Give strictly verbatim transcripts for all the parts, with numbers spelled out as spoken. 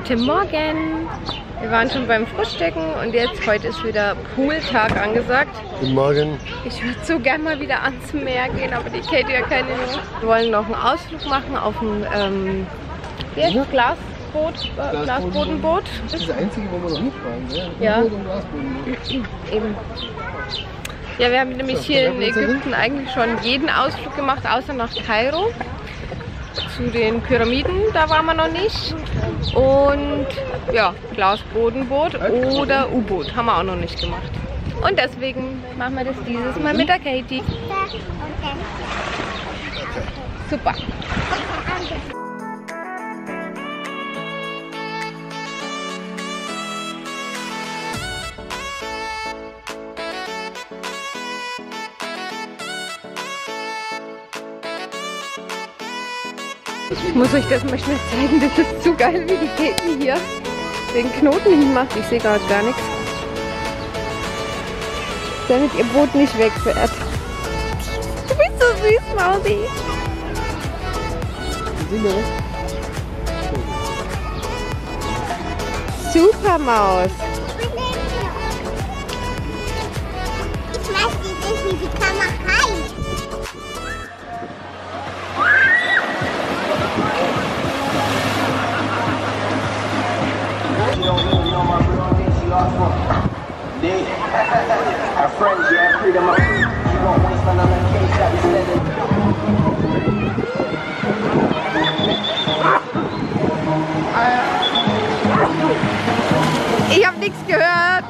Guten Morgen! Wir waren schon beim Frühstücken und jetzt, heute ist wieder Pooltag angesagt. Guten Morgen! Ich würde so gerne mal wieder ans Meer gehen, aber die Katie hat keine Lust. Wir wollen noch einen Ausflug machen auf ein ähm, ja, Glasboot, äh, Glasbodenboot. Das ist das einzige, wo wir noch nicht waren, ja? Ja. Und Glasbodenboot. Eben. Ja, wir haben nämlich hier in Ägypten eigentlich schon jeden Ausflug gemacht, außer nach Kairo. Zu den Pyramiden, da waren wir noch nicht. Und ja, Glasbodenboot oder U-Boot haben wir auch noch nicht gemacht. Und deswegen machen wir das dieses Mal mit der Katie. Super. Ich muss euch das mal schnell zeigen, das ist zu geil, wie die Katie hier den Knoten hinmacht. Ich sehe gerade gar nichts. Damit ihr Boot nicht wegfährt. Du bist so süß, Mausi. Super Maus. Ich weiß nicht, wie die Kamera heißt. Ich hab nichts gehört.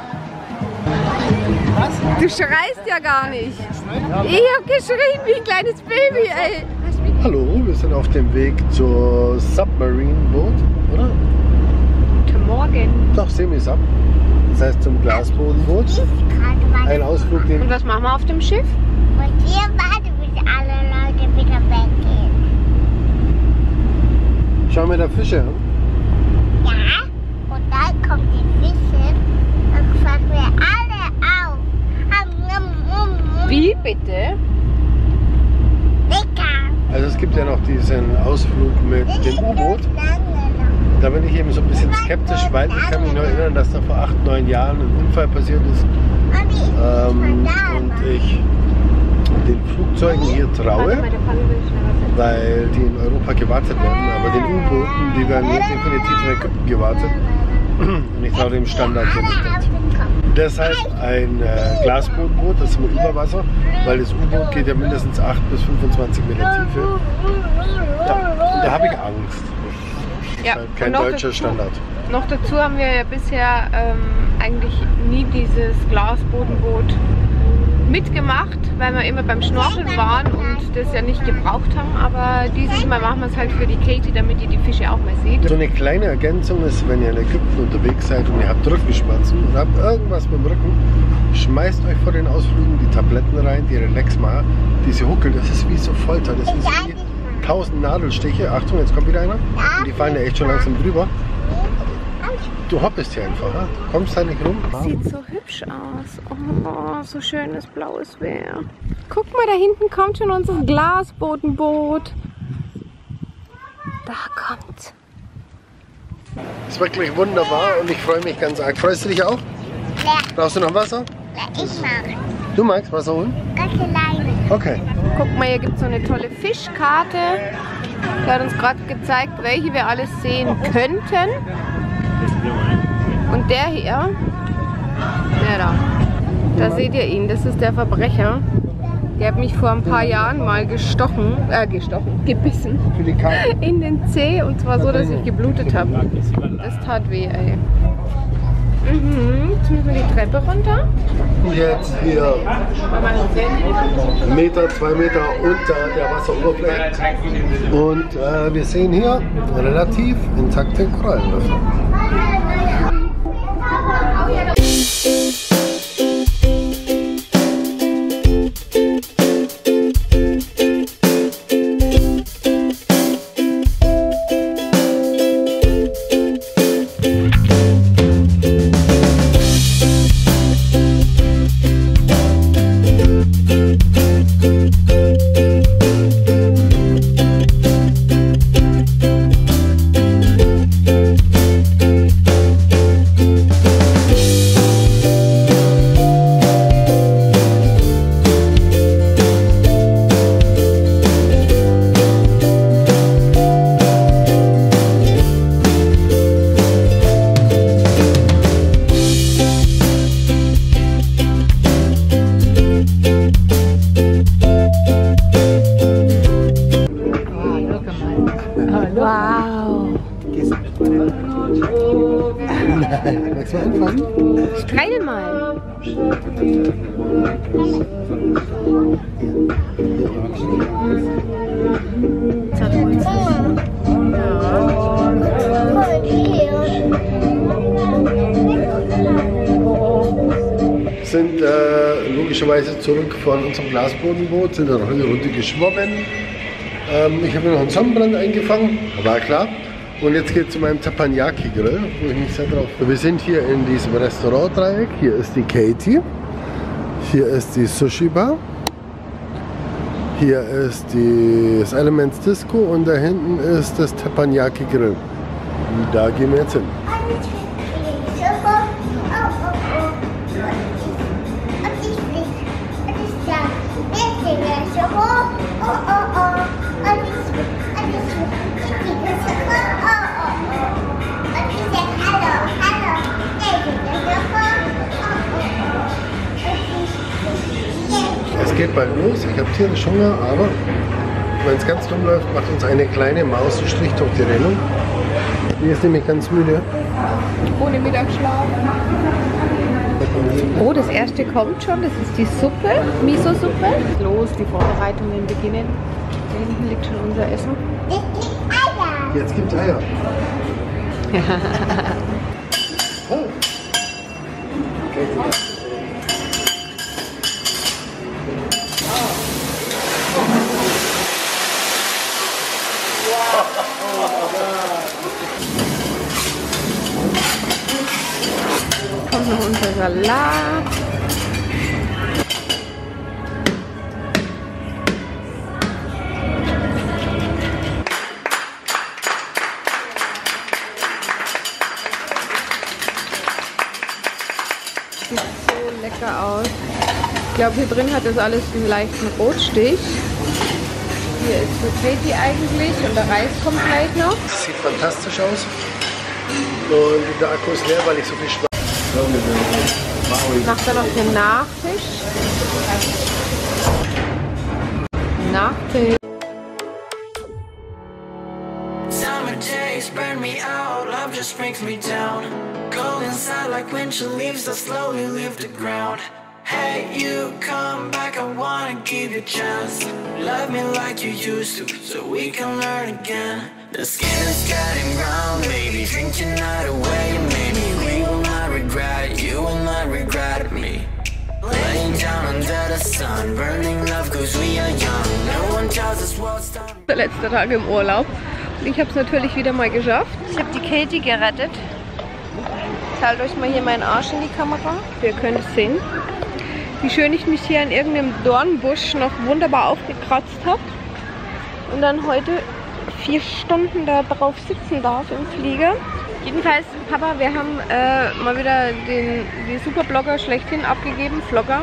Was? Du schreist ja gar nicht. Ich hab geschrien wie ein kleines Baby, ey. Hallo, wir sind auf dem Weg zur Submarine Boot, oder? Guten Morgen. Doch, Semi-Sub. Das heißt zum Glasbodenboot. Ein Ausflug, den... Und was machen wir auf dem Schiff? Und hier warten, bis alle Leute wieder weggehen. Schauen wir da Fische an. Ja, und dann kommen die Fische und fangen wir alle auf. Wie bitte? Lecker. Also es gibt ja noch diesen Ausflug mit dem U-Boot. Da bin ich eben so ein bisschen skeptisch, weil ich kann mich nur erinnern, dass da vor acht, neun Jahren ein Unfall passiert ist. Ähm, und ich den Flugzeugen hier traue, weil die in Europa gewartet werden. Aber den U-Booten, die werden hier definitiv in Ägypten gewartet. Und ich traue dem Standard hier nicht ganz. Deshalb ein äh, Glasbodenboot, das ist mit Überwasser, weil das U-Boot geht ja mindestens acht bis fünfundzwanzig Meter Tiefe. Ja, und da habe ich Angst. Ja, Halt kein deutscher dazu, Standard. Noch dazu haben wir ja bisher ähm, eigentlich nie dieses Glasbodenboot mitgemacht, weil wir immer beim Schnorcheln waren und das ja nicht gebraucht haben. Aber dieses Mal machen wir es halt für die Katie, damit ihr die Fische auch mal seht. So eine kleine Ergänzung ist, wenn ihr in Ägypten unterwegs seid und ihr habt Rückenschmerzen und habt irgendwas mit dem Rücken, schmeißt euch vor den Ausflügen die Tabletten rein, die relax machen. Diese Huckel, das ist wie so Folter, das ist wie tausend Nadelstiche. Achtung, jetzt kommt wieder einer. Und die fallen ja echt schon langsam drüber. Du hoppest hier einfach, ne? Du kommst da nicht rum. Sieht so hübsch aus. Oh, so schönes blaues Meer. Guck mal, da hinten kommt schon unser Glasbodenboot. Da kommt's. Ist wirklich wunderbar und ich freue mich ganz arg. Freust du dich auch? Ja. Brauchst du noch Wasser? Ja, ich mag. Du magst Wasser holen? Ganz alleine. Okay. Guck mal, hier gibt es so eine tolle Fischkarte. Der hat uns gerade gezeigt, welche wir alles sehen könnten. Und der hier, der da, da seht ihr ihn, das ist der Verbrecher. Der hat mich vor ein paar Jahren mal gestochen, äh gestochen, gebissen. Für die Karte. In den Zeh und zwar so, dass ich geblutet habe. Das tat weh, ey. Mhm, jetzt müssen wir die Treppe runter. Und jetzt hier einen Meter, zwei Meter unter der Wasseroberfläche. Und äh, wir sehen hier relativ intakte Korallenriffe. Wow. Magst du anfangen? Streichl mal. Sind äh, logischerweise zurück von unserem Glasbodenboot, sind dann noch eine Runde geschwommen. Ähm, ich habe mir noch einen Sonnenbrand eingefangen, war klar. Und jetzt geht es zu meinem Teppanyaki-Grill, wo ich mich sehr drauf freue. Wir sind hier in diesem Restaurant-Dreieck. Hier ist die Katie. Hier ist die Sushi-Bar. Hier ist die, das Elements Disco und da hinten ist das Teppanyaki-Grill. Und da gehen wir jetzt hin. Es geht bald los, ich habe tierisch Hunger, aber wenn es ganz dumm läuft, macht uns eine kleine Maus einen Strich durch die Rechnung. Die ist nämlich ganz müde. Ohne Mittagsschlaf. Oh, das erste kommt schon, das ist die Suppe, Miso-Suppe. Los, die Vorbereitungen beginnen. Da hinten liegt schon unser Essen. Jetzt gibt's Eier. Oh. Okay. Kommt noch unser Salat. Sieht so lecker aus. Ich glaube, hier drin hat das alles einen leichten Rotstich. Hier ist für Katie eigentlich und der Reis kommt gleich noch. Das sieht fantastisch aus. Und der Akku ist leer, weil ich so viel Spaß habe. Macht dann noch den Nachtisch. Nachtisch. Summer days burn me out, love just brings me down. Go inside like winter leaves that slowly leave the ground. Hey, you come back, I wanna give you a chance. Love me like you used to, so we can learn again. The skin is getting brown, baby, drink your night away. Maybe we will not regret, you will not regret me. Laying down under the sun, burning love cause we are young. No one tells us what's done. Der letzte Tag im Urlaub. Und ich habe es natürlich wieder mal geschafft. Ich habe die Katie gerettet. Ich halte euch mal hier meinen Arsch in die Kamera. Ihr könnt es sehen, wie schön ich mich hier in irgendeinem Dornbusch noch wunderbar aufgekratzt habe. Und dann heute vier Stunden da drauf sitzen darf im Flieger. Jedenfalls, Papa, wir haben äh, mal wieder den die Superblogger schlechthin abgegeben, Vlogger.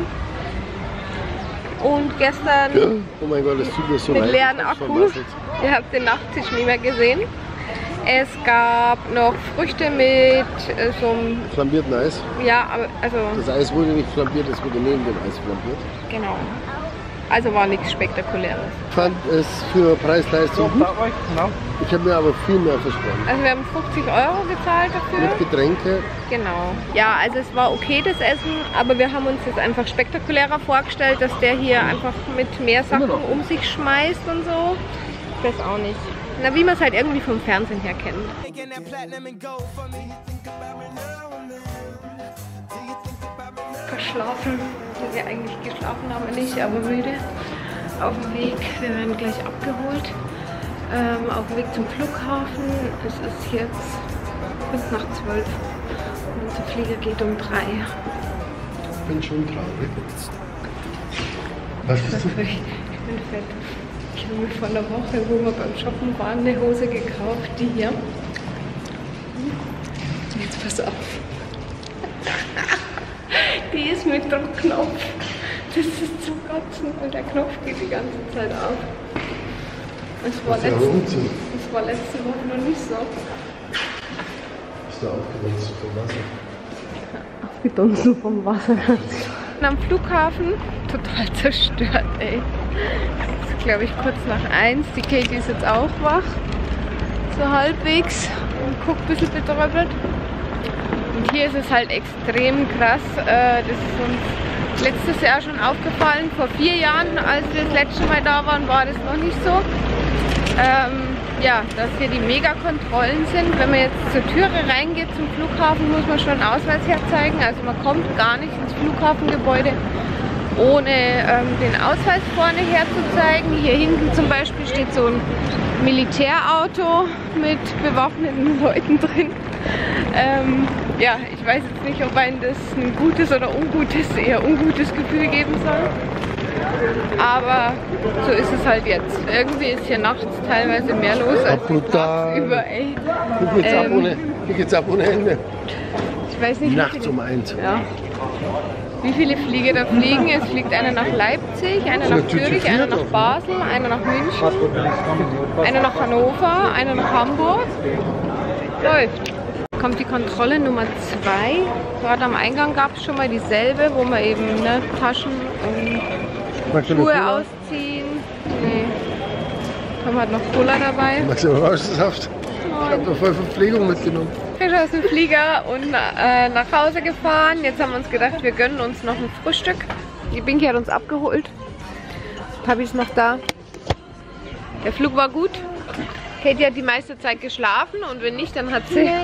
Und gestern Ja. Oh mein Gott, das tut mir so leid. mit leeren Akku. Ihr habt den Nachttisch nicht mehr gesehen. Es gab noch Früchte mit äh, so einem... Flambierten Eis. Ja, aber also... Das Eis wurde nicht flambiert, es wurde neben dem Eis flambiert. Genau. Also war nichts Spektakuläres. Ich fand es für Preis-Leistung gut. Ich habe mir aber viel mehr versprochen. Also wir haben fünfzig Euro gezahlt dafür. Mit Getränke. Genau. Ja, also es war okay das Essen, aber wir haben uns das einfach spektakulärer vorgestellt, dass der hier einfach mit mehr Sachen um sich schmeißt und so. Ich weiß auch nicht. Na, wie man es halt irgendwie vom Fernsehen her kennt. Verschlafen. Wir eigentlich geschlafen haben nicht, aber müde. Auf dem Weg, wir werden gleich abgeholt. Ähm, auf dem Weg zum Flughafen. Es ist jetzt fünf nach zwölf. Und unser Flieger geht um drei. Ich bin schon traurig. Was bist du? Ich bin fett. Ich habe mir vor einer Woche, wo wir beim Shoppen waren, eine Hose gekauft, die hier. Jetzt pass auf. Die ist mit Druckknopf. Das ist zum Kotzen, weil der Knopf geht die ganze Zeit auf. Das war, Das ist ja letzte, Unsinn. das war letzte Woche noch nicht so. Ist da aufgewachsen vom Wasser? Aufgedunsen vom Wasser. Und am Flughafen total zerstört, ey. Es ist, glaube ich, kurz nach eins. Die Katie ist jetzt auch wach. so halbwegs und guckt ein bisschen betröppelt. Und hier ist es halt extrem krass. Äh, das ist uns letztes Jahr schon aufgefallen. Vor vier Jahren, als wir das letzte Mal da waren, war das noch nicht so. Ähm, ja, dass hier die Mega-Kontrollen sind. Wenn man jetzt zur Türe reingeht zum Flughafen, muss man schon einen Ausweis herzeigen. Also man kommt gar nicht ins Flughafengebäude, ohne ähm, den Ausweis vorne herzuzeigen. Hier hinten zum Beispiel steht so ein Militärauto mit bewaffneten Leuten drin. Ähm, ja, ich weiß jetzt nicht, ob einem das ein gutes oder ungutes, eher ungutes Gefühl geben soll. Aber so ist es halt jetzt. Irgendwie ist hier nachts teilweise mehr los als tagsüber. Ey. Hier geht's, ähm, ab ohne, hier geht's ab ohne Ende. Ich weiß nicht, nachts um eins. Ja. Wie viele Flieger da fliegen? Es fliegt einer nach Leipzig, einer nach Zürich, einer nach Basel, einer nach München, einer nach Hannover, einer nach Hamburg. Läuft. Kommt die Kontrolle Nummer zwei. Gerade am Eingang gab es schon mal dieselbe, wo man eben ne, Taschen und Schuhe ausziehen. Nee. Haben halt noch Cola dabei. Magst du Orangensaft? Ich habe noch voll Verpflegung mitgenommen. Frisch aus dem Flieger und äh, nach Hause gefahren. Jetzt haben wir uns gedacht, wir gönnen uns noch ein Frühstück. Die Binky hat uns abgeholt. Papi ist noch da. Der Flug war gut. Katie hat die meiste Zeit geschlafen und wenn nicht, dann hat sie... Ja,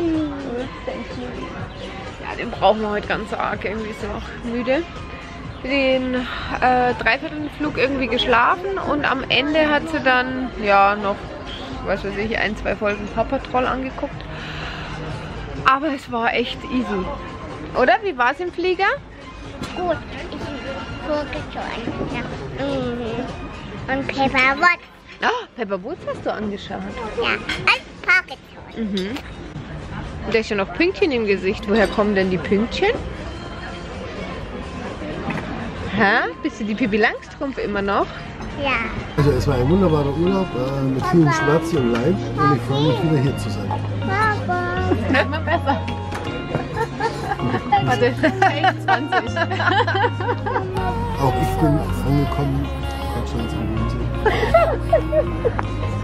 den brauchen wir heute ganz arg. Irgendwie ist sie noch müde. Den äh, Dreiviertelflug irgendwie geschlafen und am Ende hat sie dann ja noch, was weiß ich, ein, zwei Folgen Paw Patrol angeguckt. Aber es war echt easy. Oder? Wie war es im Flieger? Gut, ich bin vorgezogen. Ja. Mhm. Und Pepper Woods. Ah, Pepper Woods hast du angeschaut. Ja, als vorgezogen. Mhm. Und da ist ja noch Pünktchen im Gesicht. Woher kommen denn die Pünktchen? Hä? Bist du die Pippi Langstrumpf immer noch? Ja. Also es war ein wunderbarer Urlaub äh, mit vielen Schmerzen und Leid und ich freue mich wieder hier zu sein. Papa. Immer besser. Warte, zwanzig. Auch ich bin angekommen. Deutschlands am Bodensee.